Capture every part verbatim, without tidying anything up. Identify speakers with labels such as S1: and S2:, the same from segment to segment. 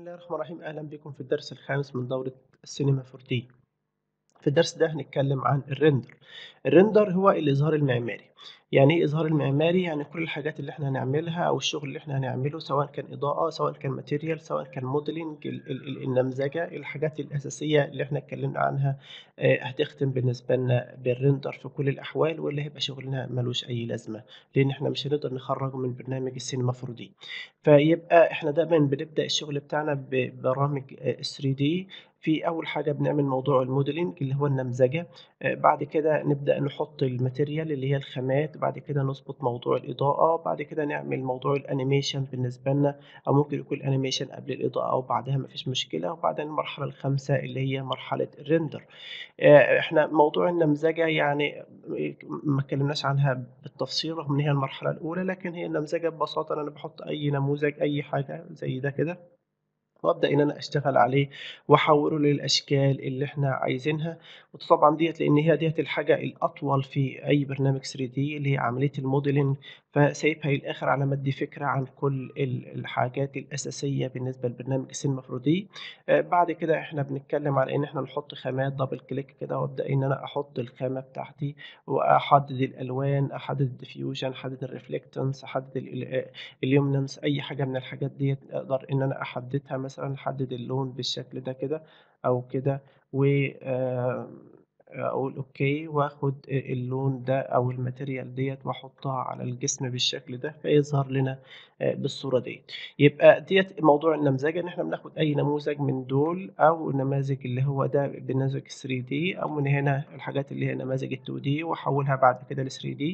S1: الله الرحمن الرحيم. أهلا بكم في الدرس الخامس من دورة السينما فور دي. في الدرس ده هنتكلم عن الريندر. الريندر هو الإظهار المعماري. يعني إيه إظهار المعماري؟ يعني كل الحاجات اللي إحنا هنعملها أو الشغل اللي إحنا هنعمله، سواء كان إضاءة، سواء كان ماتيريال، سواء كان موديلنج، ال- ال- ال- النمذجة، الحاجات الأساسية اللي إحنا اتكلمنا عنها. آه، هتختم بالنسبة لنا بالريندر في كل الأحوال، واللي هيبقى شغلنا ملوش أي لازمة، لأن إحنا مش هنقدر نخرجه من برنامج السينما فور دي. فيبقى إحنا دايما بنبدأ الشغل بتاعنا ببرامج ثري دي. في أول حاجة بنعمل موضوع الموديلنج اللي هو النمذجة. آآ بعد كده نبدأ نحط الmaterial اللي هي الخامات، بعد كده نضبط موضوع الإضاءة، بعد كده نعمل موضوع الanimation بالنسبة لنا، أو ممكن يكون الanimation قبل الإضاءة أو بعدها ما فيش مشكلة، وبعدين المرحلة الخامسة اللي هي مرحلة الrender. آآ إحنا موضوع النمذجة يعني ما اتكلمناش عنها بالتفصيل رغم إن هي المرحلة الأولى، لكن هي النمذجة ببساطة إن أنا باحط أي نموذج، أي حاجة زي ده كده، وأبدأ إن أنا أشتغل عليه وأحوّله للأشكال اللي إحنا عايزينها. وطبعًا ديّة لإن هي ديّة الحاجة الأطول في أي برنامج ثري دي، اللي هي عملية الmodeling. فسايبها للآخر على ما أدّي فكرة عن كل ال الحاجات الأساسية بالنسبة لبرنامج السينما فور دي. آآ بعد كده إحنا بنتكلّم على إن إحنا نحُط خامات double click كده، وأبدأ إن أنا أحُط الخامة بتاعتي وأحدّد الألوان، أحدّد الdiffusion، أحدّد الreflectance، أحدّد ال آآ الluminance. أي حاجة من الحاجات ديّة أقدر إن أنا أحددها، مثلًا أحدد اللون بالشكل ده كده أو كده، و آآ أقول أوكي، وآخد أ اللون ده أو الmaterial ديّة وأحطها على الجسم بالشكل ده، فيظهر لنا آآ بالصورة ديّة. يبقى ديّة موضوع النمذجة، إن إحنا بناخد أي نموذج من دول، أو النماذج اللي هو ده بنموذج ثري دي، أو من هنا الحاجات اللي هي نماذج التو دي، وأحوّلها بعد كده لثري دي.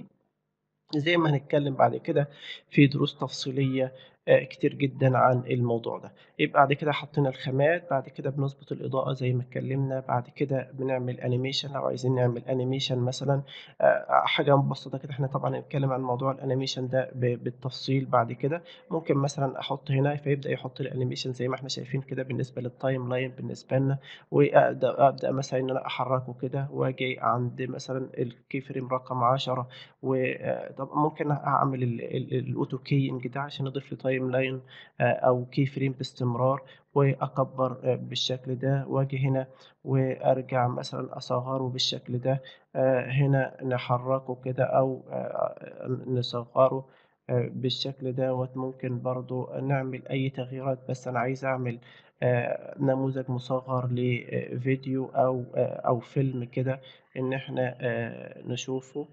S1: زي ما هنتكلم بعد كده في دروس تفصيلية آآ كتير جدًا عن الموضوع ده. يبقى بعد كده حطينا الخامات، بعد كده بنضبط الإضاءة زي ما اتكلمنا، بعد كده بنعمل animation لو عايزين نعمل animation مثلًا. آآ حاجة مبسطة كده. إحنا طبعًا هنتكلم عن موضوع الanimation ده ب بالتفصيل بعد كده. ممكن مثلًا أحط هنا فيبدأ يحط لي animation زي ما إحنا شايفين كده بالنسبة للtimeline بالنسبة لنا، وأبدأ أبدأ مثلًا إن أنا أحركه كده، وآجي عند مثلًا الkey frame رقم عشرة، و آآ طب ممكن أعمل ال ال الauto keying ده عشان أضيف لي timeline آآ أو key frame باستمرار، وأكبّر آآ بالشكل ده، وآجي هنا وأرجع مثلًا أصغّره بالشكل ده. آآ هنا نحرّكه كده أو آآ نصغّره آآ بالشكل دوّة. ممكن برضه نعمل أي تغييرات، بس أنا عايز أعمل آآ نموذج مصغّر لفيديو أو آآ أو فيلم كده، إن إحنا آآ نشوفه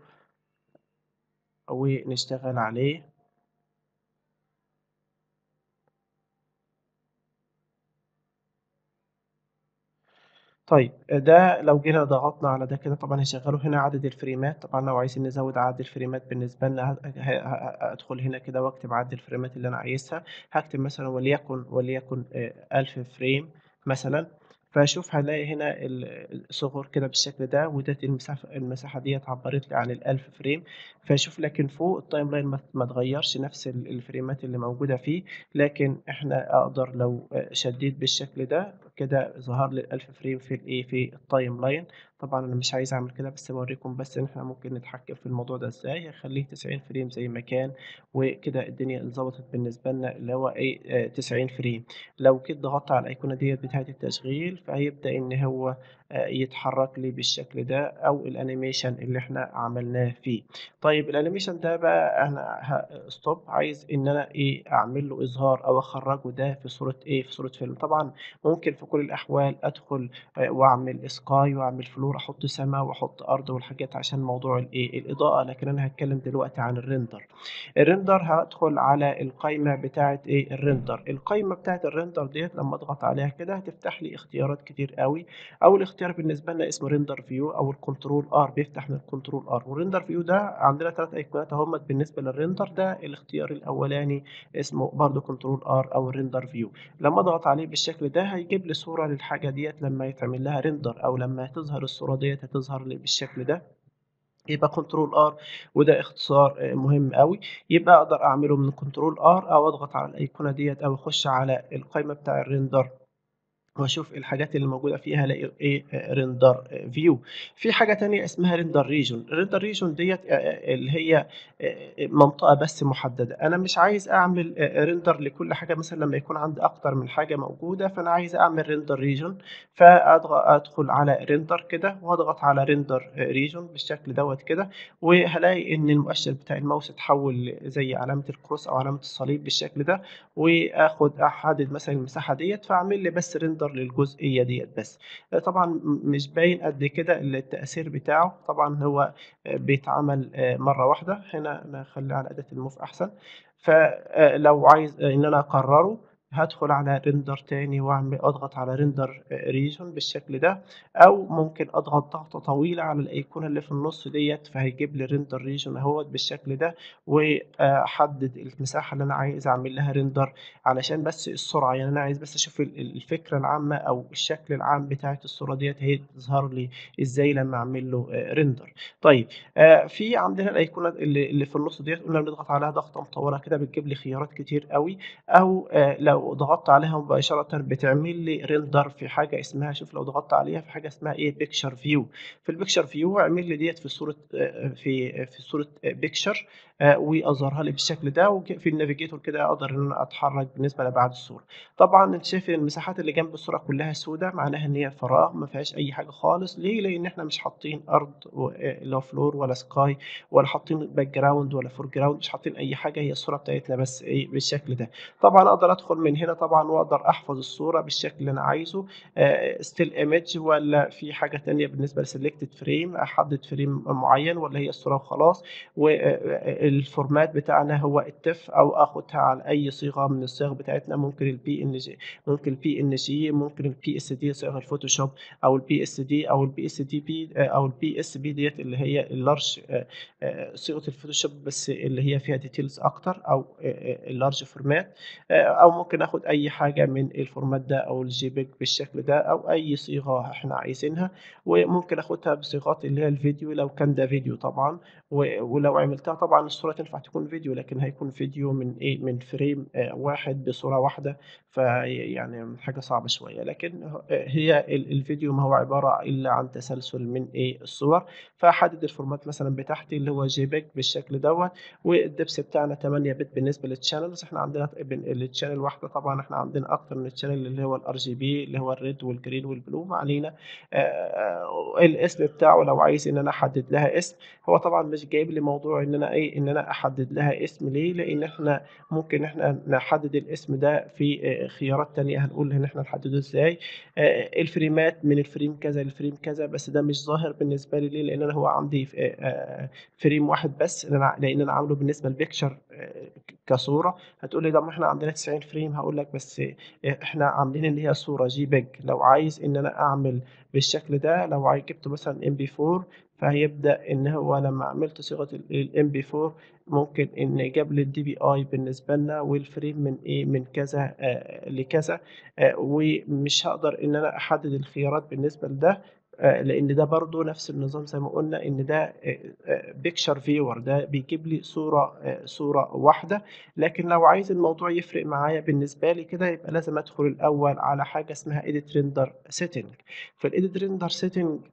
S1: ونشتغل عليه. طيب ده لو جينا ضغطنا على ده كده، طبعًا هيشغّلوا هنا عدد الفريمات. طبعًا لو عايزين نزوّد عدد الفريمات بالنسبة لنا، ه ه ه أدخل هنا كده وأكتب عدد الفريمات اللي أنا عايزها. هاكتب مثلًا وليكن وليكن آآ ألف فريم مثلًا. فشوف هالاقي هنا ال الصغر كده بالشكل ده، وديّة المساف المساحة ديّة عبّرت لي عن الألف فريم. فشوف لكن فوق الtimeline ما ما اتغيّرش، نفس ال الفريمات اللي موجودة فيه. لكن إحنا أقدر لو آآ شدّيت بالشكل ده كده، ظهر لي الألف فريم في الإيه، في الtimeline. طبعًا أنا مش عايز أعمل كده، بس باوريكم بس إن إحنا ممكن نتحكم في الموضوع ده إزاي. هاخلّيه تسعين فريم زي ما كان، وكده الدنيا اتضبطت بالنسبة لنا اللي هو إيه، آآ تسعين فريم. لو جيت ضغطت على الأيقونة ديّة بتاعة التشغيل، فهيبدأ إن هو آآ يتحرك لي بالشكل ده، أو الanimation اللي إحنا عملناه فيه. طيب الanimation ده بقى أنا ه stop، عايز إن أنا إيه، أعمل له إظهار أو أخرّجه ده في صورة إيه، في صورة فيلم. طبعًا ممكن في كل الأحوال أدخل آآ وأعمل sky وأعمل floor، أحُط سما وأحُط أرض والحاجات عشان موضوع الإيه، الإضاءة. لكن أنا هاتكلّم دلوقتي عن الrender. الrender هادخل على القايمة بتاعة إيه، الrender. القايمة بتاعة الrender ديّة لمّا أضغط عليها كده هتفتح لي اختيارات كتير أوي. أول اختيار بالنسبة لنا اسمه render view أو الcontrol R، بيفتح من الcontrol R. والrender view ده عندنا تلات أيقونات أهُمّة بالنسبة للrender. ده الاختيار الأولاني اسمه برضه control R أو الrender view. لمّا أضغط عليه بالشكل ده هيجيب لي صورة للحاجة ديّة لمّا يتعمل لها render، أو لمّا تظهر الصورة ديّة هتظهر لي بالشكل ده. يبقى control R، وده اختصار آآ مهم أوي. يبقى أقدر أعمله من control R، أو أضغط على الأيقونة ديّة، أو أخُش على القايمة بتاع الrender واشوف الحاجات اللي موجودة فيها الاقي إيه render view. في حاجة تانية اسمها render region. الrender region ديّة آآ اللي هي آآ منطقة بس محددة. أنا مش عايز أعمل آآ render لكل حاجة، مثلًا لمّا يكون عندي أكتر من حاجة موجودة، فأنا عايز أعمل render region، فأضغ أدخل على render كده وأضغط على render region بالشكل دوّة كده، وهالاقي إن المؤشر بتاع الماوس اتحول زي علامة القوس أو علامة الصليب بالشكل ده، وآخد أحدد مثلًا المساحة ديّة، فاعمل لي بس render للجزئية ديّة بس. آآ طبعًا م مش باين قد كده التأثير بتاعه، طبعًا هو آآ بيتعمل آآ مرّة واحدة. هنا أنا هاخلّيها على أداة الموف أحسن. ف آآ لو عايز إن أنا أكرره، هادخل على render تاني وأعمل أضغط على render region بالشكل ده، أو ممكن أضغط ضغطة طويلة على الأيقونة اللي في النُص ديّة، فهيجيب لي render region أهوّة بالشكل ده، وأحدد المساحة اللي أنا عايز أعمل لها render علشان بس السرعة. يعني أنا عايز بس أشوف ال ال الفكرة العامة أو الشكل العام بتاعة الصورة ديّة هتظهر لي إزاي لمّا أعمل له آآ render. طيب آآ في عندنا الأيقونة اللي اللي في النُص ديّة، قلنا بنضغط عليها ضغطة مطوّلة كده بتجيب لي خيارات كتير أوي، أو آآ لو ضغطت عليها مباشرةً بتعمل لي render في حاجة اسمها، شوف لو ضغطت عليها في حاجة اسمها إيه picture view. في الpicture view اعمل لي ديّة في صورة آآ في في صورة picture آآ وأظهرها لي بالشكل ده، وك في الnavigator كده أقدر إن أنا أتحرّك بالنسبة لأبعاد الصورة. طبعًا أنت شايف إن المساحات اللي جنب الصورة كلّها سودا، معناها إن هي فراغ ما فيهاش أي حاجة خالص. ليه؟ لإن إحنا مش حاطين أرض و آآ اللي هو floor ولا sky ولا حاطين background ولا foreground، مش حاطين أي حاجة، هي الصورة بتاعتنا بس إيه بالشكل ده. طبعًا أقدر أدخل من هنا طبعًا وأقدر أحفظ الصورة بالشكل اللي أنا عايزه، آآ still image والّا في حاجة تانية بالنسبة لselected frame، أحدد frame معيّن والّا هي الصورة وخلاص. وآآ الفورمات بتاعنا هو التِف، أو آخُدها على أي صيغة من الصيغ بتاعتنا، ممكن البي إن جي، ممكن البي إن جي، ممكن البي إس دي صيغ الفوتوشوب، أو البي إس دي أو البي إس دي بي آآ أو البي إس بي ديّة اللي هي الlarge آآ آآ صيغة الفوتوشوب بس اللي هي فيها details أكتر، أو آآ الlarge format. آآ أو ممكن آخُد أي حاجة من الفورمات ده أو الJPEG بالشكل ده، أو أي صيغة إحنا عايزينها. وممكن آخُدها بصيغات اللي هي الفيديو لو كان ده فيديو طبعًا. و ولو عملتها طبعًا الصورة تنفع تكون فيديو، لكن هيكون فيديو من إيه، من فريم آآ واحد بصورة واحدة، في يعني حاجة صعبة شوية. لكن ه هي ال الفيديو ما هو عبارة إلا عن تسلسل من إيه، الصور. فأحدد الفورمات مثلًا بتاعتي اللي هو JPEG بالشكل دوّة، والدبس بتاعنا تمانية بت بالنسبة للchannels. إحنا عندنا بن الchannel الواحدة طبعًا إحنا عندنا أكتر من channel اللي هو الRGB اللي هو الred والgreen والblue، ما علينا. آآ الاسم بتاعه لو عايز إن أنا أحدد لها اسم، هو طبعًا مش جايب لي موضوع إن أنا إيه، إن أنا أحدد لها اسم. ليه؟ لإن إحنا ممكن إحنا نحدد الاسم ده في آآ خيارات تانية هنقول إن إحنا نحدده إزاي. آآ الفريمات من الفريم كذا للفريم كذا، بس ده مش ظاهر بالنسبة لي. ليه؟ لإن أنا هو عندي ف آآ فريم واحد بس، لأن أنا لإن أنا عامله بالنسبة لpicture آآ كصورة. هتقول لي طب ما إحنا عندنا تسعين فريم، هاقول لك بس آآ إحنا عاملين إن هي صورة JPEG. لو عايز إن أنا أعمل بالشكل ده، لو عاي جِبت مثلًا إم بي فور، فهيبدأ إن هو لمّا عملت صيغة ال الإم بي فور ممكن إن جاب لي الDPI بالنسبة لنا، والفريم من إيه، من كذا آآ لكذا. آآ ومش هاقدر إن أنا أحدد الخيارات بالنسبة لده، آآ لإن ده برضه نفس النظام زي ما قُلنا إن ده آآ آآ picture viewer، ده بيجيب لي صورة آآ صورة واحدة. لكن لو عايز الموضوع يفرق معايا بالنسبة لي كده، يبقى لازم أدخل الأول على حاجة اسمها edit render setting. في الedit render setting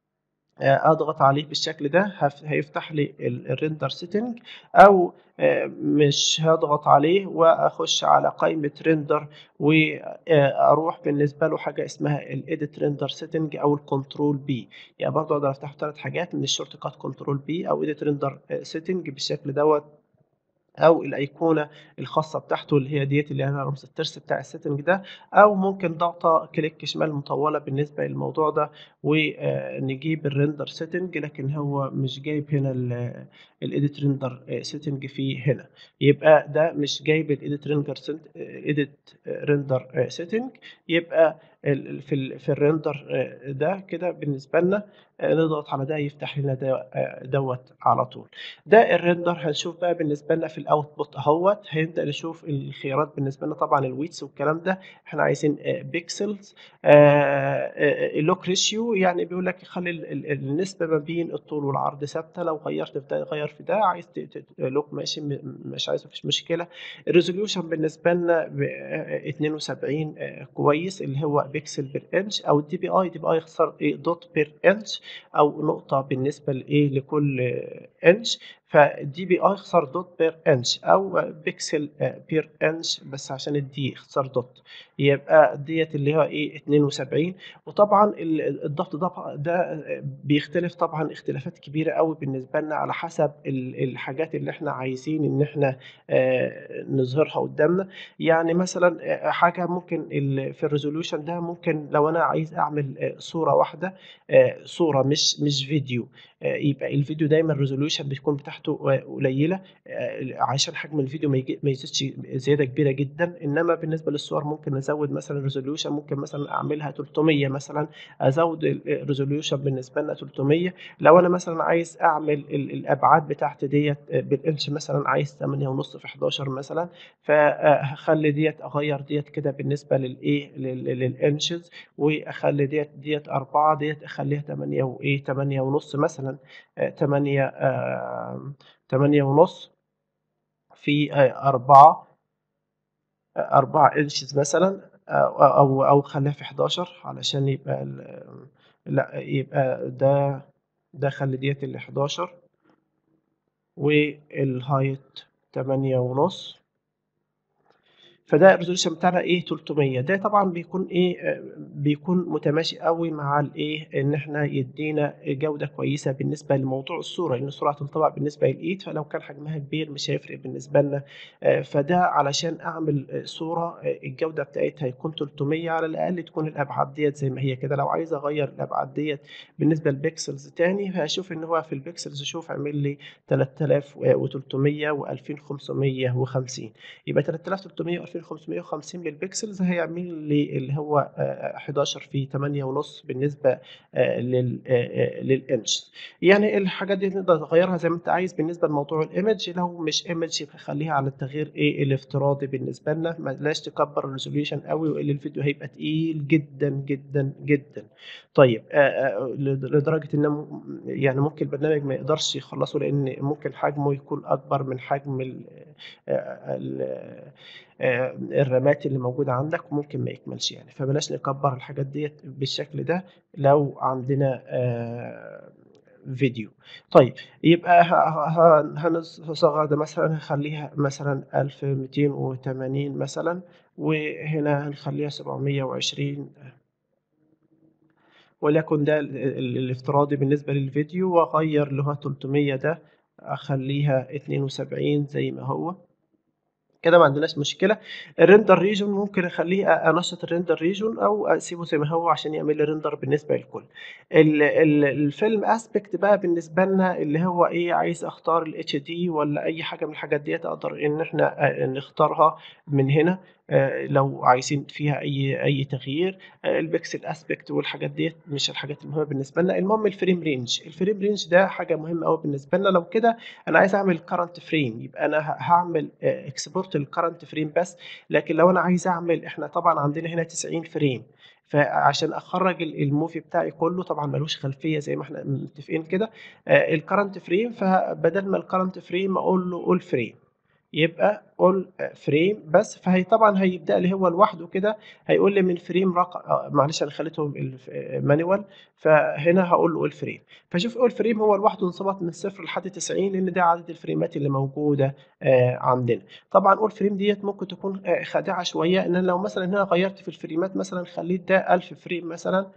S1: آآ أضغط عليه بالشكل ده، هف هيفتح لي ال الrender setting، أو آآ مش هاضغط عليه وأخُش على قائمة render، و آآ أروح بالنسبة له حاجة اسمها الedit render setting أو الcontrol B. يعني برضه أقدر أفتحه تلات حاجات من الshortcut control B أو edit render آآ setting بالشكل دوّة، أو الأيقونة الخاصة بتاعته اللي هي ديّة اللي عليها رمز الترس بتاع الsetting ده، أو ممكن ضغطة كليك شمال مطوّلة بالنسبة للموضوع ده، وآآ نجيب الrender setting. لكن هو مش جايب هنا ال الedit render آآ setting فيه هنا، يبقى ده مش جايب الedit render set edit render آآ setting. يبقى ال ال في ال في الrender آآ ده كده بالنسبة لنا، آآ نضغط على ده يفتح لنا ده آآ دوّة على طول. ده الريندر. هنشوف بقى بالنسبة لنا في الoutput أهوّة، هنبدأ نشوف الخيارات بالنسبة لنا. طبعًا الwidth والكلام ده إحنا عايزين آآ pixels. آآ آآ الlock ratio يعني بيقول لك خلّي ال ال النسبة ما بين الطول والعرض ثابتة، لو غيّرت في ده غيّر في ده، عايز ت ت lock ماشي، م مش عايز ما فيش مشكلة. الresolution بالنسبة لنا ب آآ اتنين وسبعين آآ كويس، اللي هو بيكسل بير انش، أو الدي بي اي دي بي اي اختصار ايه دوت بير انش، أو نقطة بالنسبة لايه لكل انش. فالدي بي اي اختصار دوت بير انش، أو بيكسل بير انش بس عشان الدي اختصار دوت، يبقى ديت اللي هو ايه اتنين وسبعين. وطبعا الضغط ده ده بيختلف طبعا اختلافات كبيرة قوي بالنسبة لنا على حسب الحاجات اللي احنا عايزين ان احنا نظهرها قدامنا. يعني مثلا حاجة ممكن في الريزولوشن ده، ممكن لو انا عايز اعمل صورة واحدة، صورة مش مش فيديو، يبقى الفيديو دايما الريزولوشن بتكون بتاعته قليلة عشان حجم الفيديو ما يزيدش زيادة كبيرة جدا. انما بالنسبة للصور ممكن ازود مثلا الريزولوشن، ممكن مثلا اعملها تلتمية مثلا، ازود الريزولوشن بالنسبة لنا تلتمية. لو انا مثلا عايز اعمل الابعاد بتاعتي ديت بالانش، مثلا عايز تمانية ونص في حداشر مثلا، فهخلي ديت اغير ديت كده بالنسبه للايه للانشز، واخلي ديت ديت أربعة، ديت اخليها تمانية وايه تمانية ونص مثلا، تمانية تمانية ونص في أربعة، أربعة انشز مثلا، او او او خليها في حداشر علشان يبقى لا يبقى ده ده خلي ديت ال حداشر، والهايت تمانية ونص. فده الريزولوشن بتاعنا ايه تلتمية. ده طبعا بيكون ايه بيكون متماشي قوي مع الايه ان احنا يدينا جوده كويسه بالنسبه لموضوع الصوره، لان الصوره هتنطبع بالنسبه للايد، فلو كان حجمها كبير مش هيفرق بالنسبه لنا. فده علشان اعمل صوره الجوده بتاعتها يكون تلتمية على الاقل، تكون الابعاد ديت زي ما هي كده. لو عايز اغير الابعاد ديت بالنسبه للبيكسلز تاني، هشوف ان هو في البيكسلز شوف اعمل لي تلاتة آلاف وتلتمية وألفين وخمسمية وخمسين. يبقى تلاتة آلاف وتلتمية وألفين وخمسمية وخمسين للبيكسلز هيعمل لي اللي هو حداشر في تمانية ونص بالنسبه لل للانش. يعني الحاجات دي تقدر تغيرها زي ما انت عايز. بالنسبه لموضوع الايمج، لو مش ايمج يبقى خليها على التغيير ايه الافتراضي بالنسبه لنا، ما بلاش تكبر الريزوليوشن قوي والا الفيديو هيبقى تقيل جدا جدا جدا. طيب لدرجه ان يعني ممكن البرنامج ما يقدرش يخلصه، لان ممكن حجمه يكون اكبر من حجم ال ال الرامات اللي موجوده عندك، وممكن ما يكملش يعني. فبلاش نكبر الحاجات ديت بالشكل ده لو عندنا فيديو. طيب يبقى هنصغر ده مثلا، هنخليها مثلا ألف ومئتين وثمانين مثلا، وهنا هنخليها سبعمية وعشرين وليكن ده الافتراضي بالنسبة للفيديو، واغير اللي هو تلتمية ده اخليها اتنين وسبعين زي ما هو كده، ما عندناش مشكله. الريندر ريجون ممكن اخليه انشط الريندر ريجون او اسيبه زي ما هو عشان يعمل لي ريندر بالنسبه للكل. الفيلم اسبكت بقى بالنسبه لنا اللي هو ايه، عايز اختار الاتش دي ولا اي حاجه من الحاجات ديت، اقدر ان احنا نختارها من هنا لو عايزين فيها اي اي تغيير. البكسل اسبكت والحاجات ديت مش الحاجات المهمه بالنسبه لنا. المهم الفريم رينج، الفريم رينج ده حاجه مهمه قوي بالنسبه لنا. لو كده انا عايز اعمل كارنت فريم، يبقى انا هعمل اكسبورت الكارنت فريم بس. لكن لو انا عايز اعمل، احنا طبعا عندنا هنا تسعين فريم، فعشان اخرج الموفي بتاعي كله طبعا ملوش خلفيه زي ما احنا متفقين كده الكارنت فريم، فبدل ما الكارنت فريم اقول له اول فريم، يبقى اول فريم بس. فهي طبعا هيبدا لي هو لوحده كده، هيقول لي من فريم رقم آه معلش انا خليته مانيوال، فهنا هقول له اول فريم. فشوف اول فريم هو لوحده انظبط من صفر لحد تسعين، لان ده عدد الفريمات اللي موجوده آه عندنا. طبعا اول فريم ديت ممكن تكون آه خادعه شويه، ان انا لو مثلا هنا غيرت في الفريمات مثلا خليت ده ألف فريم مثلا،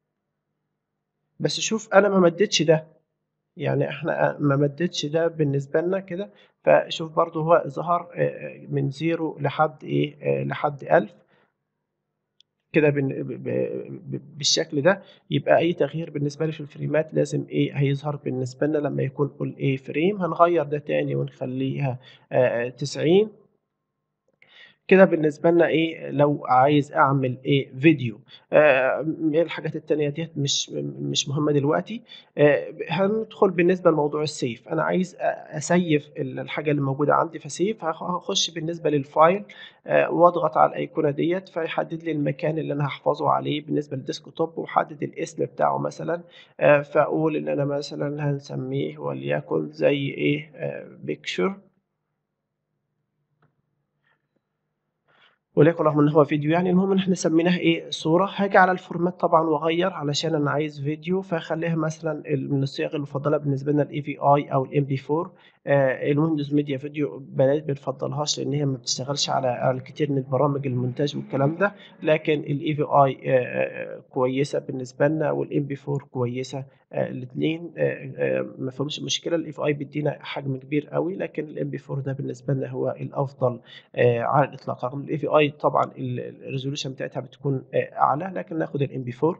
S1: بس شوف انا ما مدتش ده، يعني احنا ما مدتش ده بالنسبة لنا كده. فشوف برضو هو ظهر من زيرو لحد ايه لحد ألف كده بالشكل ده. يبقى اي تغيير بالنسبة لي في الفريمات لازم ايه هيظهر بالنسبة لنا لما يكون قول ايه فريم. هنغير ده تاني ونخليها تسعين كده بالنسبة لنا ايه لو عايز اعمل ايه فيديو. آه الحاجات التانية ديت مش مش مهمة دلوقتي. آه هندخل بالنسبة لموضوع السيف. انا عايز اسيف الحاجة اللي موجودة عندي، فسيف هخش بالنسبة للفايل آه واضغط على الايقونة ديت، فيحدد لي المكان اللي انا هحفظه عليه بالنسبة للديسكتوب، وحدد الاسم بتاعه مثلا. آه فاقول ان انا مثلا هنسميه وليكن زي ايه بيكتشر، وليكن رغم إن هو فيديو يعني، المهم إن إحنا سميناها إيه صورة. هاجي على الفورمات طبعًا وأغيّر علشان أنا عايز فيديو، فاخلّيها مثلًا ال من الصيغ المفضلة بالنسبة لنا الإي في آي أو الإم بي فور. آآ الويندوز ميديا فيديو بلاش بنفضّلهاش لإن هي ما بتشتغلش على على كتير من البرامج الmontage والكلام ده، لكن الإي في آي آآ كويسة بالنسبة لنا والإم بي فور كويسة. آآ الاتنين آآ آآ ما فيهمش مشكلة. الإي في آي بيدّينا حجم كبير أوي، لكن الإم بي فور ده بالنسبة لنا هو الأفضل آآ على الإطلاق. رغم الإي في آي طبعًا ال الresolution بتاعتها بتكون آآ أعلى، لكن ناخد الإم بي فور.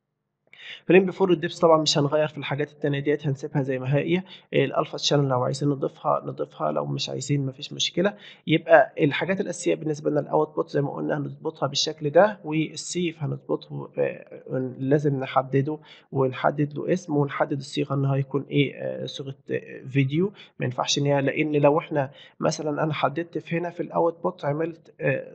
S1: في الإم بي فور الdepth طبعًا مش هنغيّر في الحاجات التانية ديّة، هنسيبها زي ما هي. الalpha channel لو عايزين نضيفها نضيفها، لو مش عايزين ما فيش مشكلة. يبقى الحاجات الأساسية بالنسبة لنا الoutput زي ما قُلنا هنضبطها بالشكل ده، والsave هنضبطه آآ لازم نحدده ونحدد له اسم، ونحدد الصيغة إن هو هيكون إيه، آآ صيغة فيديو. ما ينفعش إن هي، لإن لو إحنا مثلًا أنا حددت في هنا في الoutput عملت آآ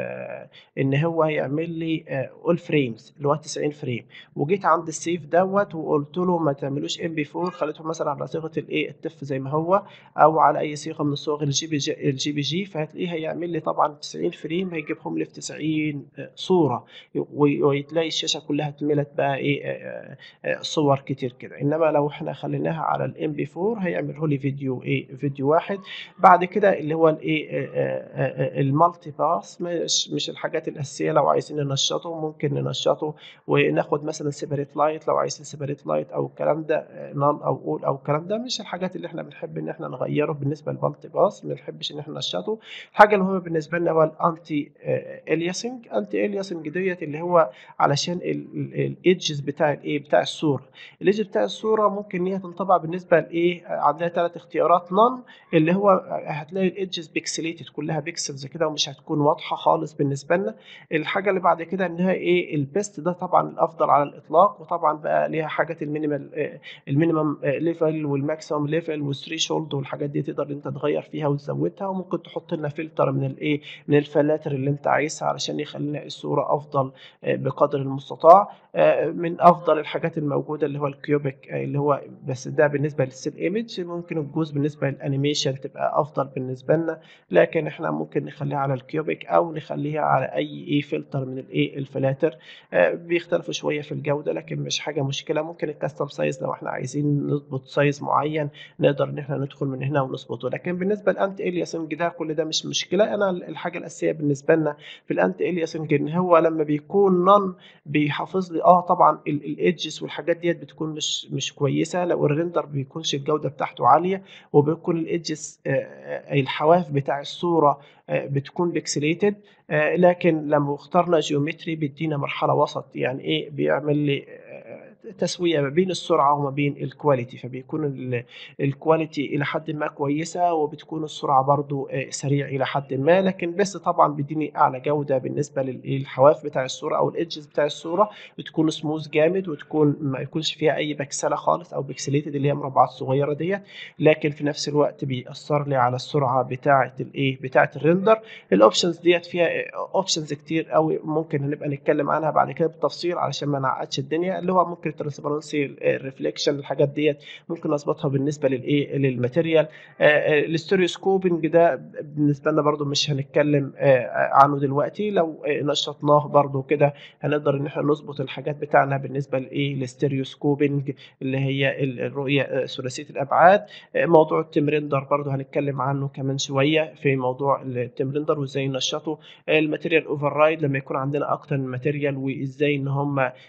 S1: آآ إن هو يعمل لي آآ all frames اللي هو تسعين فريم، وجيت عند السيف دوّة وقُلت له ما تعملوش إم بي فور، خليته مثلًا على صيغة الإيه التِف زي ما هو، أو على أي صيغة من صيغ الجي بي جي الجي بي جي، فهتلاقيه هيعمل لي طبعًا تسعين فريم، هيجيبهم لي في تسعين آآ صورة، و وتلاقي الشاشة كلها اتملت بقى إيه آآ آآ صور كتير كده. إنما لو إحنا خليناها على الإم بي فور هيعمله لي فيديو إيه فيديو واحد. بعد كده اللي هو الإيه آآ آآ الmulti pass مش مش الحاجات الأساسية. لو عايزين ننشّطه ممكن ننشّطه وناخد مثلًا separate light لو عايزين separate light أو الكلام ده none أو all أو الكلام ده. مش الحاجات اللي إحنا بنحب إن إحنا نغيّره بالنسبة للmulti pass، ما بنحبش إن إحنا ننشّطه. الحاجة المهمة بالنسبة لنا هو الanti آآ aliasing. anti aliasing ديّة اللي هو علشان ال ال الedges بتاع الإيه بتاع الصورة. الedge بتاع الصورة ممكن إن هي تنطبع بالنسبة لإيه، عندنا ثلاث اختيارات none اللي هو هتلاقي الedges pixelated كلها pixels كده ومش هتكون واضحة خالص بالنسبة لنا. الحاجة اللي بعد كده إنها إيه الbest ده طبعًا الأفضل على الإطلاق، وطبعًا بقى ليها حاجات الminimal آآ الminimum level والmaximum level والthreshold والحاجات دي تقدر إن أنت تغيّر فيها وتزودها، وممكن تحط لنا filter من الإيه من الفلاتر اللي أنت عايزها علشان يخلّي لنا الصورة أفضل آآ بقدر المستطاع. آآ من أفضل الحاجات الموجودة اللي هو الcubic اللي هو بس ده بالنسبة للstill image. ممكن الجزء بالنسبة للanimation تبقى أفضل بالنسبة لنا، لكن إحنا ممكن نخلّيها على الcubic أو نخلّيها على أي إيه filter من الإيه الفلاتر. آآ بيختلفوا شوية في الجودة، لكن مش حاجة مشكلة. ممكن الcustom size لو إحنا عايزين نضبط size معيّن نقدر إن إحنا ندخل من هنا ونضبطه. لكن بالنسبة للanti aliasing ده كل ده مش مشكلة. أنا ال الحاجة الأساسية بالنسبة لنا في الanti aliasing إن هو لمّا بيكون none بيحافظ لي آه طبعًا ال الedges والحاجات ديّة بتكون مش مش كويسة لو الrender ما بيكونش الجودة بتاعته عالية، وبيكون الedges آآ الحواف بتاع الصورة آآ بتكون pixelated. آآ لكن لمّا اخترنا geometry بيدّينا مرحلة وسط، يعني إيه بيعمل لي آآ تسوية ما بين السرعة وما بين الquality، فبيكون ال الquality إلى حدٍ ما كويسة، وبتكون السرعة برضه آآ سريع إلى حدٍ ما. لكن بس طبعًا بيدّيني أعلى جودة بالنسبة للإيه الحواف بتاع الصورة أو الedges بتاع الصورة بتكون smooth جامد، وتكون ما يكونش فيها أي بكسلة خالص أو pixelated اللي هي مربعات صغيرة ديّة. لكن في نفس الوقت بيأثّر لي على السرعة بتاعة الإيه بتاعة الrender. الoptions ديّة فيها options كتير أوي ممكن هنبقى نتكلم عنها بعد كده بالتفصيل علشان ما نعقدش الدنيا، اللي هو ممكن الtransparency الreflection الحاجات ديّة ممكن أضبطها بالنسبة للإيه للmaterial. آآ الstereoscoping ده بالنسبة لنا برضه مش هنتكلم آآ عنه دلوقتي. لو نشّطناه برضه كده هنقدر إن إحنا نضبط الحاجات بتاعنا بالنسبة لإيه لstereoscoping اللي هي ال الرؤية ثلاثية الأبعاد. موضوع الTime render برضه هنتكلم عنه كمان شوية في موضوع الTime render وإزاي ننشّطه. الmaterial override لمّا يكون عندنا أكتر من material وإزاي إن هم آآ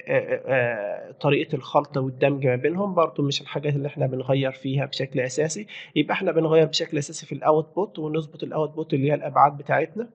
S1: آآ طريقة الخلط والدمج ما بينهم، برضه مش الحاجات اللي إحنا بنغيّر فيها بشكل أساسي. يبقى إحنا بنغيّر بشكل أساسي في الoutput ونضبط الoutput اللي هي الأبعاد بتاعتنا،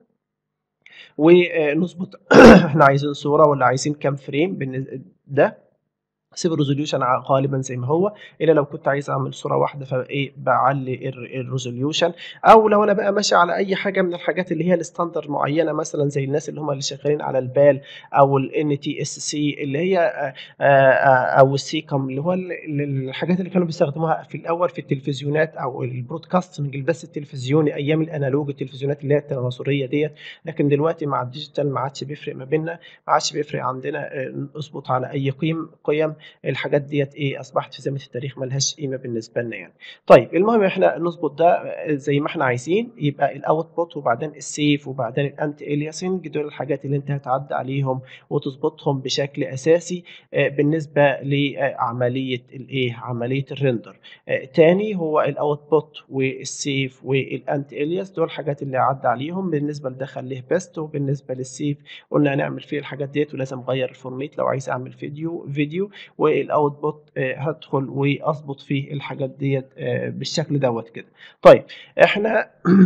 S1: ونضبط إحنا عايزين صورة والّا عايزين كام frame بالن ده سيب الresolution ع غالبًا زي ما هو، إلا لو كنت عايز أعمل صورة واحدة فإيه باعلّي الر الresolution. أو لو أنا بقى ماشي على أي حاجة من الحاجات اللي هي الstandard معيّنة مثلًا زي الناس اللي هم اللي شغالين على البال أو الإن تي إس سي اللي هي آآ آآ أو الSECAM اللي هو ال ال الحاجات اللي كانوا بيستخدموها في الأول في التلفزيونات أو الbroadcasting البث التلفزيوني أيام الأنالوج التلفزيونات اللي هي التناسورية ديّة. لكن دلوقتي مع الdigital ما عادش بيفرق ما بيننا، ما عادش بيفرق عندنا آآ نضبط على أي قيم قِيَم الحاجات ديّة إيه، أصبحت في زمن التاريخ ما لهاش قيمة بالنسبة لنا يعني. طيب المهم إحنا نضبط ده زي ما إحنا عايزين، يبقى الoutput وبعدين الsave وبعدين الanti aliasing دول الحاجات اللي أنت هتعدّي عليهم وتضبطهم بشكل أساسي آآ بالنسبة لعملية الإيه، عملية الrender. آآ تاني هو الoutput والsave والanti alias دول الحاجات اللي هاعدّي عليهم، بالنسبة لده خلّيه best وبالنسبة للsave قُلنا هنعمل فيه الحاجات ديّة ولازم أغيّر الformat لو عايز أعمل فيديو فيديو والoutput آآ هادخل وأضبط فيه الحاجات ديّة آآ بالشكل دوّة كده. طيب إحنا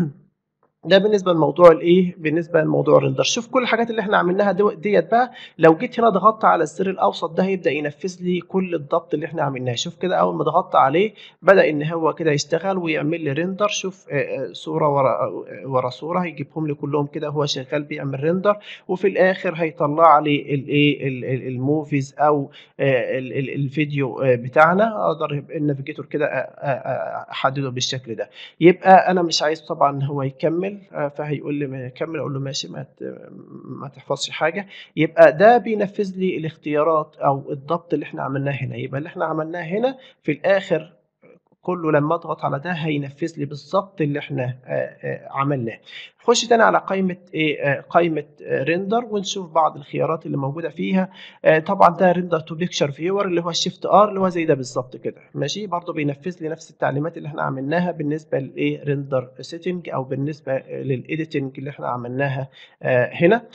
S1: ده بالنسبة لموضوع الإيه، بالنسبة لموضوع الrender. شوف كل الحاجات اللي إحنا عملناها دو ديّة بقى لو جيت هنا ضغطت على الزر الأوسط ده هيبدأ ينفذ لي كل الضبط اللي إحنا عملناه. شوف كده أول ما ضغطت عليه بدأ إن هو كده يشتغل ويعمل لي render. شوف آآ صورة ورا ورا صورة هيجيبهم لي كلّهم كده وهو شغال بيعمل render وفي الآخر هيطلّع لي الإيه، ال ال الmovies أو آآ ال ال الفيديو آآ بتاعنا. أقدر الnavigator كده أ أ أ أحدده بالشكل ده. يبقى أنا مش عايزه طبعًا إن هو يكمّل آآ فهيقول لي ما كمّل، أقول له ماشي ما ت ما تحفظش حاجة. يبقى ده بينفذ لي الاختيارات أو الضبط اللي إحنا عملناه هنا. يبقى اللي إحنا عملناه هنا في الآخر كله لمّا أضغط على ده هينفذ لي بالضبط اللي إحنا آآ آآ عملناه. نخش تاني على قايمة إيه، آآ قايمة render ونشوف بعض الخيارات اللي موجودة فيها. آآ طبعًا ده render to picture viewer اللي هو الshift R اللي هو زي ده بالضبط كده، ماشي، برضه بينفذ لي نفس التعليمات اللي إحنا عملناها بالنسبة لإيه render setting أو بالنسبة للediting اللي إحنا عملناها آآ هنا.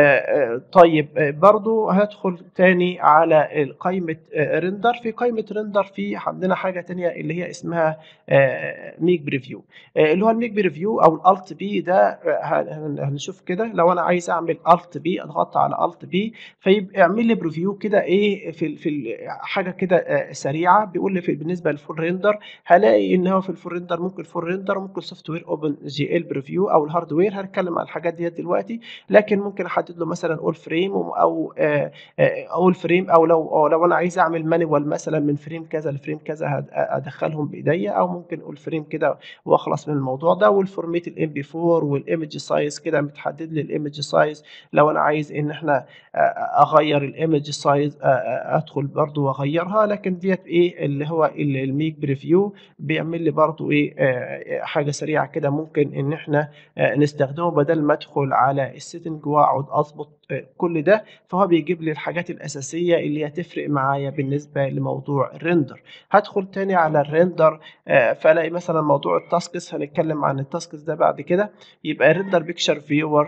S1: آآ طيب برضه هادخل تاني على ال قايمة آآ render. في قايمة render في عندنا حاجة تانية اللي هي اسمها آآ make preview آآ اللي هو الmake preview أو الalt B ده هن هنشوف كده لو أنا عايز أعمل alt B أضغط على alt B فيبقى اعمل لي preview كده إيه في ال في ال حاجة كده آآ سريعة. بيقول لي في بالنسبة للfull render هالاقي إن هو في الfull render ممكن full render وممكن software OpenGL preview أو الhardware هنتكلم عن الحاجات ديّة دلوقتي، لكن ممكن أحدد له مثلًا all frame أو آآ all frame أو لو لو أنا عايز أعمل manual مثلًا من frame كذا لframe كذا هاد أدخّلهم بإيديّا أو ممكن all frame كده وأخلص من الموضوع ده. والformat الإم بي فور والimage size كده متحدد لي الimage size لو أنا عايز إن إحنا أ أغيّر الimage size أ أدخل برضه وأغيّرها. لكن ديّة إيه اللي هو ال الmake preview بيعمل لي برضه إيه آآ حاجة سريعة كده ممكن إن إحنا آآ نستخدمه بدل ما أدخل على الsetting وأقعد أضبط كل ده. فهو بيجيب لي الحاجات الأساسية اللي هتفرق معايا بالنسبة لموضوع الrender. هادخل تاني على الrender آآ فالاقي مثلًا موضوع الtasks هنتكلم عن الtasks ده بعد كده. يبقى render picture viewer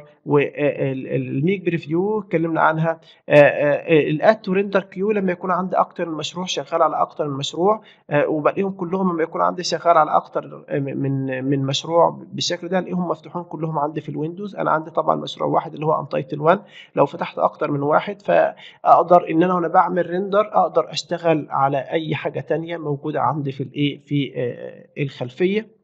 S1: وال الmake preview اتكلمنا عنها. آآ الadd to render queue لمّا يكون عندي أكتر من مشروع شغال على أكتر من مشروع آآ وبالاقيهم كلّهم لمّا يكون عندي شغال على أكتر من من مشروع بالشكل ده ألاقيهم مفتوحين كلّهم عندي في الويندوز. أنا عندي طبعًا مشروع واحد اللي هو untitled one. لو فتحت أكتر من واحد فأقدر إن أنا وأنا باعمل render أقدر أشتغل على أي حاجة تانية موجودة عندي في الإيه، في آآ الخلفية.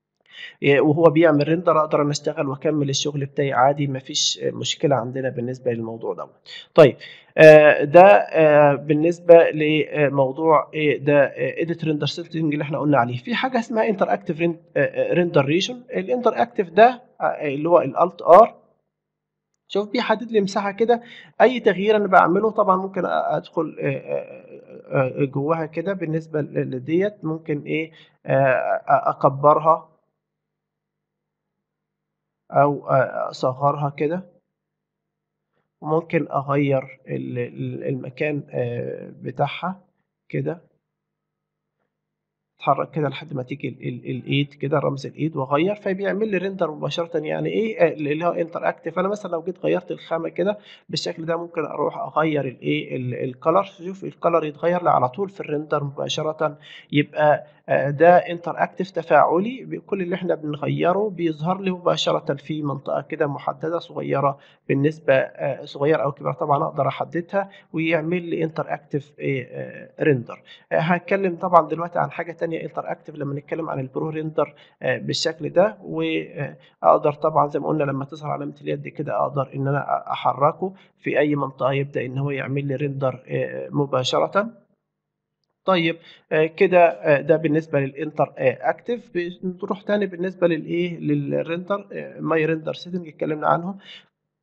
S1: آآ وهو بيعمل render أقدر أنا أشتغل وأكمّل الشغل بتاعي عادي ما فيش مشكلة عندنا بالنسبة للموضوع دوّة. طيب آآ ده آآ بالنسبة لموضوع إيه، ده edit render setting اللي إحنا قُلنا عليه. في حاجة اسمها interactive ren آآ render region. الinteractive ده آآ اللي هو الalt R. شوف بيحدد لي مساحة كده. أي تغيير أنا باعمله طبعًا ممكن أ أدخل آآ آآ جواها كده بالنسبة ل لديّة ممكن إيه آآ أ أكبّرها أو أ أصغّرها كده. وممكن أغيّر ال ال المكان آآ بتاعها كده. أتحرّك كده لحد ما تيجي ال ال الإيد كده رمز الإيد وأغيّر فبيعمل لي render مباشرةً. يعني إيه آآ اللي هو interactive. أنا مثلًا لو جيت غيّرت الخامة كده بالشكل ده ممكن أروح أغيّر الإيه ال الcolor. شوف الcolor يتغيّر لي على طول في الrender مباشرةً. يبقى آآ ده interactive تفاعلي ب كل اللي إحنا بنغيّره بيظهر لي مباشرةً في منطقة كده محددة صغيّرة بالنسبة آآ صغيّرة أو كبيرة طبعًا أقدر أحددها ويعمل لي interactive آآ render. آآ هاتكلم طبعًا دلوقتي عن حاجة تانية interactive لمّا نتكلم عن الPro render آآ بالشكل ده. وآآ أقدر طبعًا زي ما قُلنا لمّا تظهر علامة اليد كده أقدر إن أنا أ أحرّكه في أي منطقة يبدأ إن هو يعمل لي render آآ مباشرةً. طيب آآ كده آآ ده بالنسبة للinter آآ active. ب نروح تاني بالنسبة للإيه، للrender آآ my render setting اتكلمنا عنهم.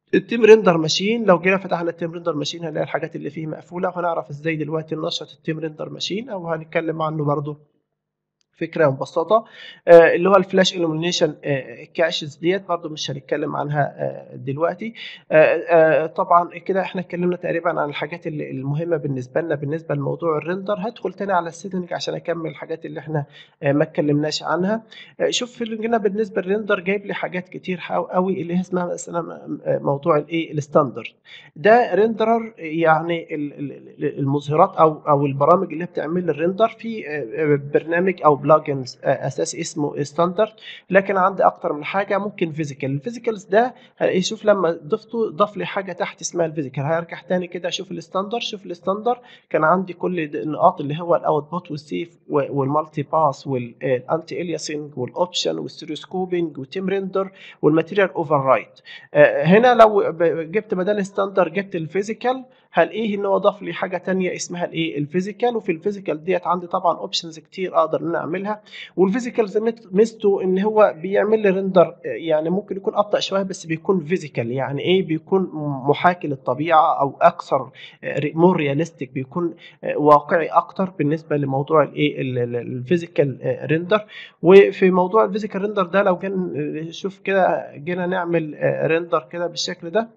S1: التيم ريندر ماشين، لو جينا فتحنا التيم ريندر ماشين هنلاقي الحاجات اللي فيه مقفولة، وهنعرف ازاي دلوقتي ننشط التيم ريندر ماشين، او هنتكلم عنه برضو فكرة مبسطة. آه، اللي هو الفلاش illumination كاشز ديت برضو مش هنتكلم عنها آه، دلوقتي. آه، آه، طبعا كده احنا اتكلمنا تقريبا عن الحاجات اللي- المهمة بالنسبة لنا بالنسبة لموضوع الريندر. هدخل تاني على السيتنج عشان اكمل الحاجات اللي احنا آه، ما اتكلمناش عنها. آه، شوف في هنا بالنسبة للريندر جايب لي حاجات كتير حاو- قوي اللي هي اسمها مثلا آه، موضوع الايه الستاندرد. ده ريندرر، يعني ال- ال- ال- المظهرات او او البرامج اللي بتعمل الريندر في آه، آه، برنامج او بلجنز اساسي اسمه ستاندرد. لكن عندي اكتر من حاجه ممكن فيزيكال. الفيزيكالز ده هلاقيه، شوف لما ضفته ضاف لي حاجه تحت اسمها الفيزيكال. هرجع تاني كده اشوف الستاندرد. شوف الستاندرد كان عندي كل النقاط اللي هو الاوتبوت والسيف والمالتي باس والانتي الياسنج والاوبشن والستيريوسكوبينج والتيم ريندر والماتيريال اوفر رايت. هنا لو ب- جبت بدل ستاندرد جبت الفيزيكال، هلاقيه ان هو ضاف لي حاجه تانية اسمها الايه الفيزيكال. وفي الفيزيكال ديت عندي طبعا اوبشنز كتير اقدر ان انا اعملها. والفيزيكال زي مت- ميزته ان هو بيعمل لي ريندر، يعني ممكن يكون ابطا شويه بس بيكون فيزيكال. يعني ايه؟ بيكون محاكي للطبيعه او اكثر مور رياليستيك، بيكون آه، واقعي اكتر بالنسبه لموضوع الايه الفيزيكال ريندر. وفي موضوع الفيزيكال ريندر ده لو جينا شوف كده جينا نعمل ريندر كده بالشكل ده،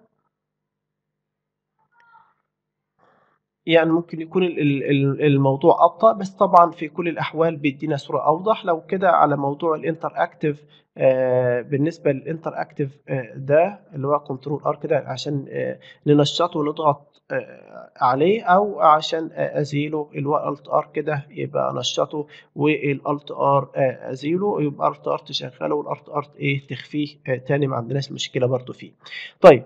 S1: يعني ممكن يكون ال- ال- ال- الموضوع أبطأ، بس طبعا في كل الأحوال بيدينا صورة أوضح. لو كده على موضوع الانتر اكتف، بالنسبة للانتر اكتف ده اللي هو كنترول ار كده عشان آه، ننشطه ونضغط آه، عليه، أو عشان آه، أزيله الالت ار كده يبقى نشطه، والالت ار أزيله يبقى الت ار تشغله، والالت ار إيه تخفيه آه، تاني، ما عندناش مشكلة برضو فيه. طيب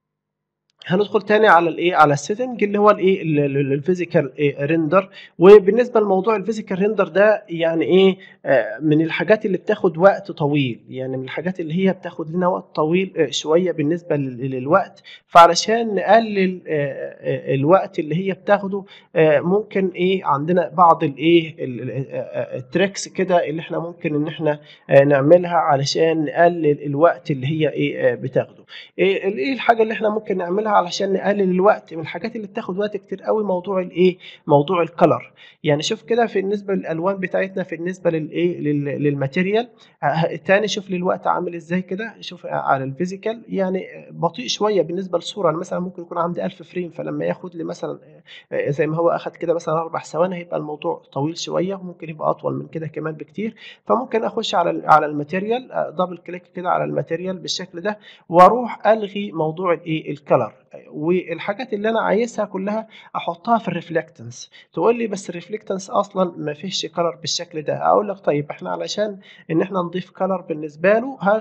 S1: هندخل تاني على الايه على السيتنج اللي هو الايه الفيزيكال ريندر. وبالنسبه لموضوع الفيزيكال ريندر ده يعني ايه؟ آه، من الحاجات اللي بتاخد وقت طويل، يعني من الحاجات اللي هي بتاخد لنا وقت طويل آه، شويه بالنسبه لل- للوقت. فعلشان نقلل آه، آه، الوقت اللي هي بتاخده، آه، ممكن ايه عندنا بعض الايه التريكس كده اللي احنا ممكن ان احنا آه، نعملها علشان نقلل الوقت اللي هي ايه آه، بتاخده. ايه ايه الحاجه اللي احنا ممكن نعملها علشان نقلل الوقت؟ من الحاجات اللي بتاخد وقت كتير قوي موضوع الايه موضوع الكلر. يعني شوف كده في بالنسبه للالوان بتاعتنا، في بالنسبه للايه لل- للماتيريال. ه- تاني شوف لي الوقت عامل ازاي كده. شوف على الفيزيكال يعني بطيء شويه بالنسبه للصوره. انا مثلا ممكن يكون عندي ألف فريم، فلما ياخد لي مثلا آه، زي ما هو اخد كده مثلا اربع ثواني، هيبقى الموضوع طويل شويه، وممكن يبقى اطول من كده كمان بكتير. فممكن اخش على ال- على الماتيريال، آه، دبل كليك كده على الماتيريال بالشكل ده، واروح الغي موضوع الايه الكلر، والحاجات اللي انا عايزها كلها احطها في الريفلكتنس. تقول لي بس الريفلكتنس اصلا ما فيش كلر بالشكل ده. اقول لك طيب احنا علشان ان احنا نضيف كلر بالنسبه له ه-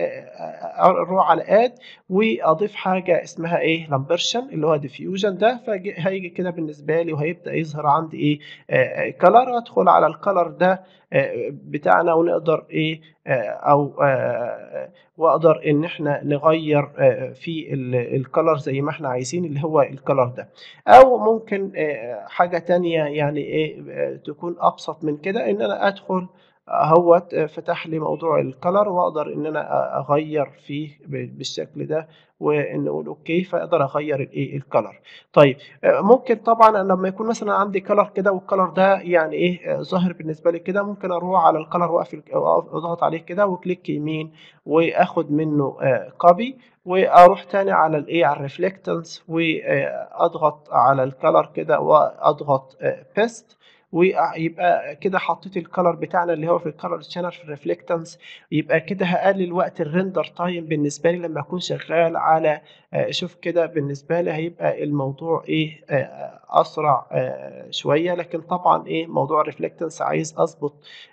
S1: اروح على اد واضيف حاجه اسمها ايه لامبرشن اللي هو ديفيوجن ده. فهيجي كده بالنسبه لي وهيبدا يظهر عندي ايه كلر. ادخل على الكلر ده آه، بتاعنا ونقدر ايه آه، او آه، واقدر ان احنا نغير آه، في الكلر زي ما احنا عايزين اللي هو الكلر ده. او ممكن آه، حاجة تانية يعني ايه آه، تكون ابسط من كده، ان انا ادخل اهوت آه، فتح لي موضوع الكلر، واقدر ان انا اغير فيه ب- بالشكل ده، وان اقول اوكي فاقدر اغير الايه الكلر. طيب آه، ممكن طبعا أنا لما يكون مثلا عندي كلر كده والكلر ده يعني ايه آه، ظاهر بالنسبه لي كده، ممكن اروح على الكلر واقفل واضغط عليه كده وكليك يمين واخد منه كوبي، واروح تاني على الايه على الريفلكتنس واضغط على الكلر كده واضغط بيست، ويبقى كده حطيت الكلر بتاعنا اللي هو في الكلر شانل في الريفلكتنس. يبقى كده هقلل وقت الريندر تايم بالنسبه لي لما اكون شغال على آه، شوف كده بالنسبه لي هيبقى الموضوع ايه آه، اسرع آه، شويه. لكن طبعا ايه موضوع الريفلكتنس عايز اظبط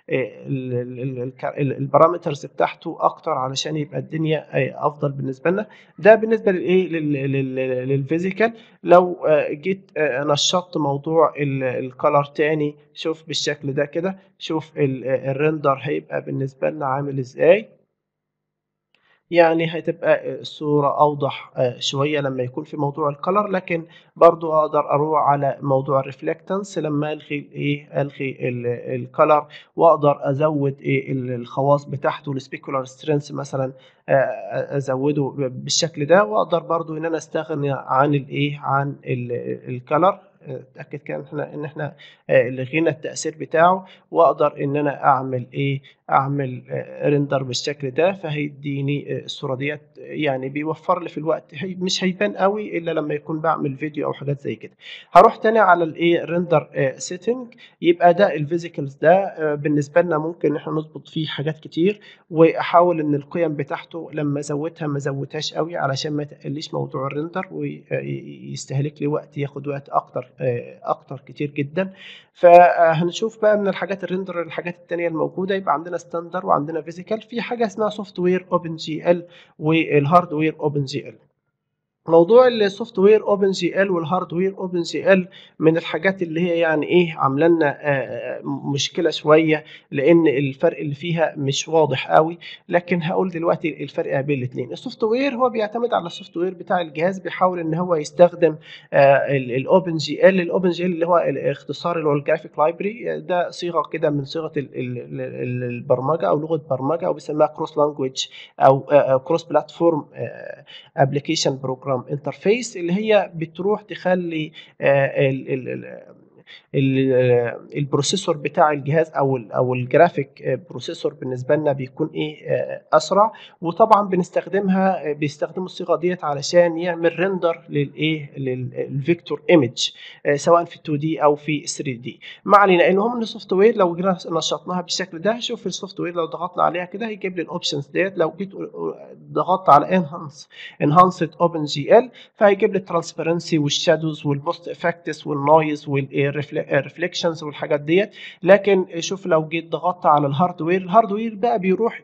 S1: البارامترز بتاعته اكتر علشان يبقى الدنيا آه، افضل بالنسبه لنا. ده بالنسبه للايه لل- لل- للفيزيكال. لو آه، جيت آه، نشطت موضوع الكالر تاني، شوف بالشكل ده كده. شوف ال- الريندر هيبقى بالنسبه لنا عامل ازاي. يعني هتبقى الصورة أوضح آآ شوية لمّا يكون في موضوع الcolor، لكن برضه أقدر أروح على موضوع الreflectance لمّا ألغي الإيه، ألغي ال الcolor وأقدر أزوّد آآ ال الخواص بتاعته الspecular strength مثلًا، آآ أزوّده ب بالشكل ده، وأقدر برضه إن أنا أستغني عن الإيه، عن ال الcolor. آآ اتأكد كده إن إحنا إن إحنا آآ لغينا التأثير بتاعه، وأقدر إن أنا أعمل إيه، أعمل آآ render بالشكل ده، فهيدّيني آآ الصورة ديّة، يعني بيوفّر لي في الوقت، هي مش هيبان أوي إلا لمّا يكون باعمل فيديو أو حاجات زي كده. هاروح تاني على الإيه render آآ setting، يبقى ده الphysicals ده آآ بالنسبة لنا ممكن إن إحنا نضبط فيه حاجات كتير، وأحاول إن القيم بتاعته لمّا أزوّدها ما أزوّدهاش أوي علشان ما يتقلّيش موضوع الrender وي آآ ي يستهلك لي وقت، ياخد وقت أكتر آآ أكتر كتير جدًا. فهنشوف بقى من الحاجات الrender الحاجات التانية الموجودة، يبقى عندنا standard وعندنا physical، في حاجة اسمها software OpenGL والhardware OpenGL. موضوع السوفت وير اوبن جي ال والهاردوير اوبن جي ال من الحاجات اللي هي يعني ايه عامله لنا آه، مشكله شويه، لان الفرق اللي فيها مش واضح قوي. لكن هقول دلوقتي الفرق بين الاثنين. السوفت وير هو بيعتمد على السوفت وير بتاع الجهاز، بيحاول ان هو يستخدم الاوبن جي ال. الاوبن جي ال اللي هو الاختصار اللي هو الجرافيك لايبرري، ده صيغه كده من صيغه ال- ال- ال- البرمجه او لغه برمجه، او بيسموها كروس لانجويج او كروس بلاتفورم ابلكيشن بروجرام انترفيس، اللي هي بتروح تخلي آه، ال- ال- ال- ال- البروسيسور بتاع الجهاز او ال او الجرافيك بروسيسور بالنسبه لنا بيكون ايه آه، اسرع. وطبعا بنستخدمها، آه، بيستخدموا الصيغه ديت علشان يعمل ريندر للايه للفيكتور ايمج، سواء في اتنين دي او في ثري دي. ما علينا، المهم ان السوفت وير لو جينا نشطناها بالشكل ده، شوف السوفت وير لو ضغطنا عليها كده هيجيب لي الاوبشنز ديت. لو جيت ضغطت على انهانس انهانسد اوبن جي ال، فهيجيب لي الترانسبيرنسي والشادوز والبوست افكتس والنويز والريفليكشنز والحاجات ديت. لكن شوف لو جيت ضغطت على الهاردوير، الهاردوير بقى بيروح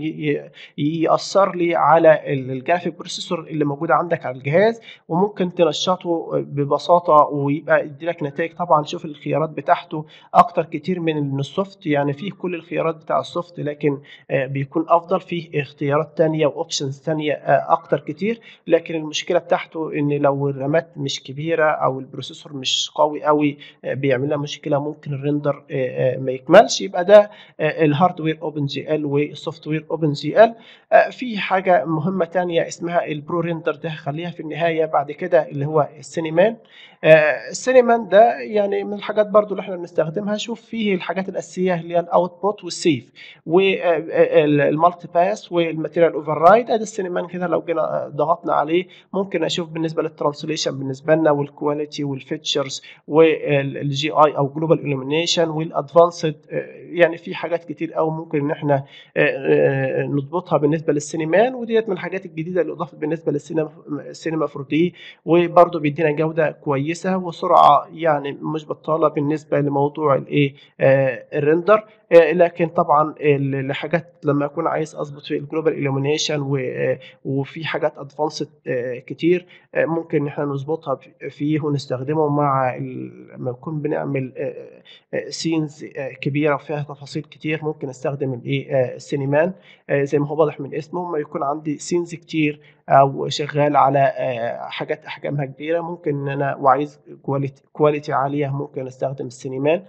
S1: يأثر لي على الجرافيك بروسيسور اللي موجود عندك على الجهاز، وممكن تنشطه ببساطه ويبقى يدي لك نتائج. طبعا شوف الخيارات بتاعته اكتر كتير من السوفت، يعني فيه كل الخيارات بتاع السوفت، لكن بيكون افضل فيه اختيارات تانية واوبشنز تانية اكتر كتير. لكن المشكله بتاعته ان لو الرامات مش كبيره او البروسيسور مش قوي قوي بيعمل لها مشكله، ممكن الريندر ما يكملش. يبقى ده الهاردوير اوبن جي ال والسوفت وير اوبن جي ال. في حاجه مهمه تانية اسمها البرو ريندر، ده خليها في النهايه بعد كده، اللي هو السينيمان. السينيمان ده يعني من الحاجات برضو اللي احنا بنستخدمها. شوف فيه الحاجات الاساسيه اللي هي الاوتبوت والسيف والمالتي باس والماتيريال اوفر رايد. ادي السينيمان كده لو جينا ضغطنا عليه ممكن اشوف بالنسبه للترانسليشن بالنسبه لنا، والكواليتي والفيتشرز والجي اي او جلوبال الومينيشن والادفانسد. يعني في حاجات كتير قوي ممكن ان احنا نضبطها بالنسبه للسينيمان، وديت من الحاجات الجديده اللي اضافت بالنسبه للسينما السينما فور دي. وبرده بيدينا جوده كويسه وسرعه يعني مش بطاله بالنسبه لموضوع الايه الريندر. لكن طبعا الحاجات لما اكون عايز اظبط في الجلوبال الومينيشن وفي حاجات ادفانسد كتير ممكن ان احنا نظبطها فيه ونستخدمه مع لما نكون بنعمل سينز كبيره وفيها تفاصيل كتير. ممكن استخدم الايه السينيمان زي ما هو واضح من اسمه، ما يكون عندي سينز كتير او شغال على حاجات احجامها كبيره، ممكن ان انا وعايز كواليتي كواليتي عاليه ممكن استخدم السينيمان.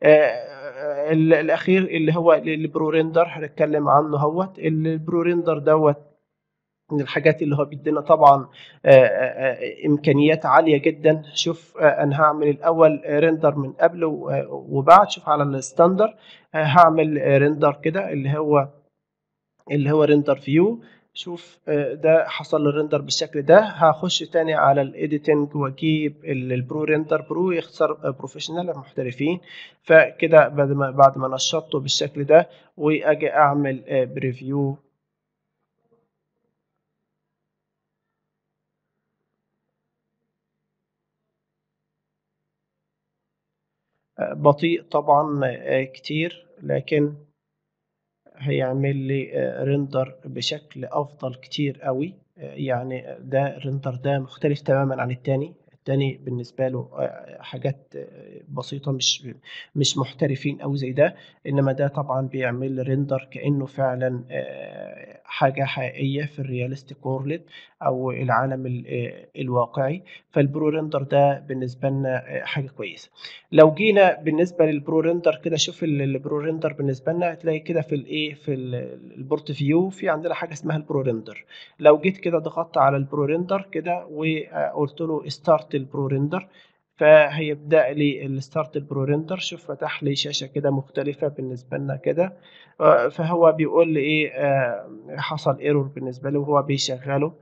S1: الاخير اللي هو البرو ريندر هنتكلم عنه اهوت. البرو ريندر دوت من الحاجات اللي هو بيدينا طبعا امكانيات عاليه جدا. شوف انا هعمل الاول ريندر من قبل وبعد. شوف على الستاندر هعمل ريندر كده اللي هو اللي هو ريندر فيو. شوف ده حصل الريندر بالشكل ده. هخش تاني على الايديتنج واجيب البرو ريندر. برو يختصر بروفيشنال محترفين. فكده بعد ما بعد ما نشطته بالشكل ده واجي اعمل بريفيو، بطيء طبعا كتير، لكن هيعمل لي ريندر بشكل افضل كتير قوي. يعني ده الريندر ده مختلف تماما عن التاني. التاني بالنسبه له حاجات بسيطه، مش مش محترفين قوي زي ده. انما ده طبعا بيعمل ريندر كانه فعلا حاجة حقيقية في الrealistic world أو العالم ال آآ الواقعي، فالPro Render ده بالنسبة لنا آآ حاجة كويسة. لو جينا بالنسبة للPro Render كده شوف ال الPro Render بالنسبة لنا هتلاقي كده في الإيه، في ال الPort View في عندنا حاجة اسمها الPro Render. لو جيت كده ضغطت على الPro Render كده وقُلت له start الPro Render، فهيبدأ لي الstart الPro Render. شوف فتح لي شاشة كده مختلفة بالنسبة لنا كده، آآ فهو بيقول لي إيه، آآ حصل error بالنسبة له وهو بيشغّله.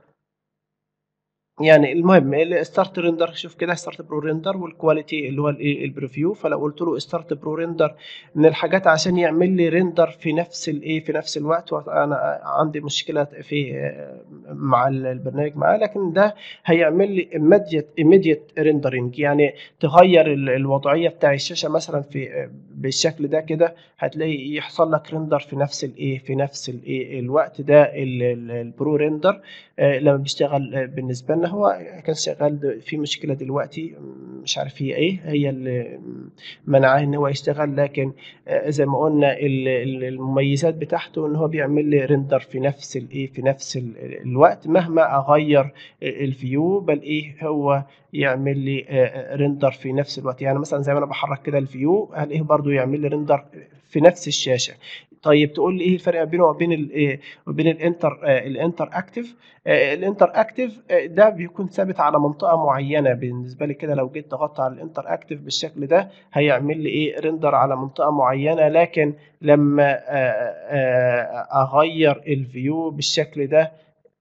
S1: يعني المهم الstart render شوف كده start pro render والquality اللي هو الإيه الpreview. فلو قُلت له start pro render من الحاجات عشان يعمل لي render في نفس الإيه، في نفس الوقت، وأنا عندي مشكلة في آآ مع ال البرنامج معاه، لكن ده هيعمل لي immediate immediate rendering، يعني تغيّر ال الوضعية بتاع الشاشة مثلًا في بالشكل ده كده، هتلاقي يحصل لك render في نفس الإيه، في نفس الإيه الوقت ده. ال ال الpro render آآ لمّا بيشتغل بالنسبة لنا هو كان شغال د في مشكلة دلوقتي مش عارف هي إيه، هي اللي مانعاه إن هو يشتغل، لكن آآ زي ما قُلنا ال ال المميزات بتاعته إن هو بيعمل لي render في نفس الإيه، في نفس ال الوقت مهما أغيّر آآ الview بالاقيه هو يعمل لي آآ render في نفس الوقت. يعني مثلًا زي ما أنا باحرّك كده الview هالاقيه برضه يعمل لي render في نفس الشاشة. طيب تقول لي إيه الفرق بينه وبين الإيه، وبين الinter آآ الinteractive؟ آآ الinteractive آآ ده بيكون ثابت على منطقة معيّنة. بالنسبة لي كده لو جيت ضغطت على الinteractive بالشكل ده هيعمل لي إيه، render على منطقة معيّنة، لكن لمّا آآ آآ أغيّر الview بالشكل ده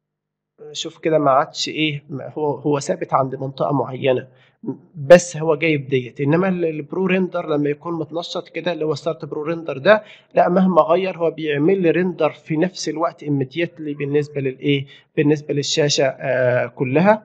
S1: شوف كده ما عادش إيه، م هو هو ثابت عند منطقة معيّنة، م بس هو جايب ديّة. إنّما ال الPro Render لمّا يكون متنشّط كده اللي هو Start Pro Render ده، لأ مهما أغيّر هو بيعمل لي render في نفس الوقت immediately بالنسبة للإيه، بالنسبة للشاشة آآ كُلّها.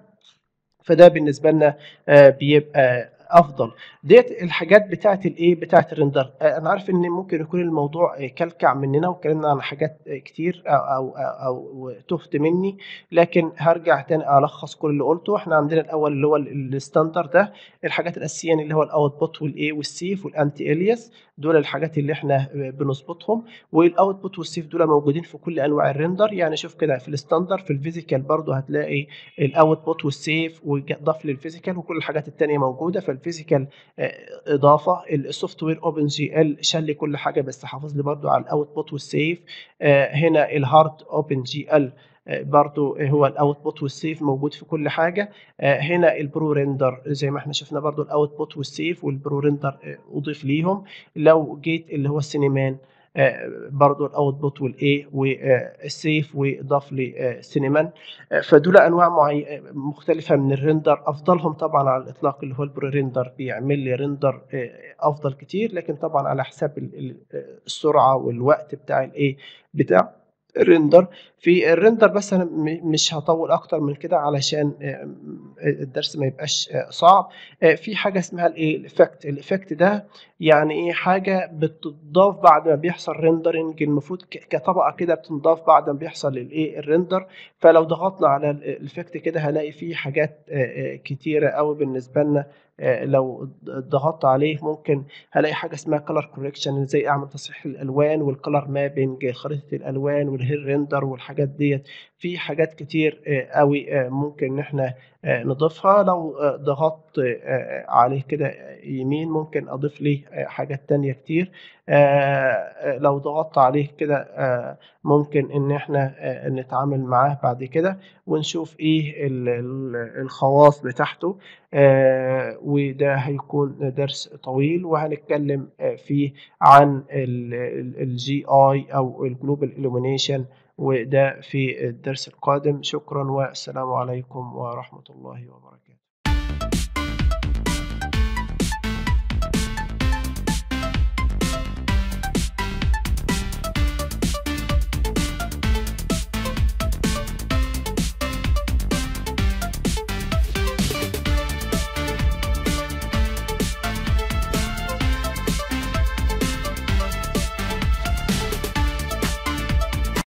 S1: فده بالنسبة لنا آآ بيبقى أفضل. ديّة الحاجات بتاعة الإيه، بتاعة الrender. آآ أنا عارف إن ممكن يكون الموضوع آآ كلكع مننا واتكلمنا عن حاجات كتير أ أو أو تُهت منّي، لكن هارجع تاني ألخّص كل اللي قُلته. إحنا عندنا الأول اللي هو ال الstandard ده، الحاجات الأساسية اللي هو الoutput والإيه والsafe والanti alias، دول الحاجات اللي إحنا آآ بنضبطهم. والoutput والsafe دول موجودين في كل أنواع الrender. يعني شوف كده في الstandard في الphysical برضه هتلاقي الoutput والsafe وج ضاف للphysical وكل الحاجات التانية موجودة. فالphysical آآ إضافة، الsoftware OpenGL شال لي كل حاجة بس حافظ لي برضه على الoutput والsafe. آآ هنا الhard OpenGL آآ برضه هو الoutput والsafe موجود في كل حاجة. آآ هنا الPro Render زي ما إحنا شفنا برضه الoutput والsafe والPro Render آآ أُضيف ليهم. لو جيت اللي هو الCineman آآ برضه الoutput والإيه والsafe وضاف لي آآ Cineman. آآ فدول أنواع معي مختلفة من الrender. أفضلهم طبعًا على الإطلاق اللي هو الPro Render بيعمل لي render آآ أفضل كتير، لكن طبعًا على حساب ال ال آآ السرعة والوقت بتاع الإيه، بتاع الrender. في الrender بس أنا م مش هاطوّل أكتر من كده علشان آمم الدرس ما يبقاش آآ صعب. آآ في حاجة اسمها الإيه، الeffect. الeffect ده يعني إيه، حاجة بتضاف بعد ما بيحصل rendering، المفروض ك كطبقة كده بتنضاف بعد ما بيحصل الإيه، الrender. فلو ضغطنا على ال الeffect كده هالاقي في حاجات آآ آآ كتيرة أوي بالنسبة لنا. آآ لو ض ضغطت عليه ممكن هالاقي حاجة اسمها color correction، إزاي أعمل تصحيح الألوان والcolor mapping خريطة الألوان والhair render والحاجات ديّة. في حاجات كتير آآ أوي آآ ممكن إن إحنا آآ نضيفها. لو آآ ضغطت آآ عليه كده يمين ممكن أضيف ليه آآ حاجات تانية كتير. آآ لو ضغطت عليه كده آآ ممكن إن إحنا آآ نتعامل معاه بعد كده ونشوف إيه ال ال الخواص بتاعته. آآ وده هيكون درس طويل وهنتكلم آآ فيه عن ال ال الGI أو الglobal illumination، وده في الدرس القادم. شكرًا والسلام عليكم ورحمة الله وبركاته.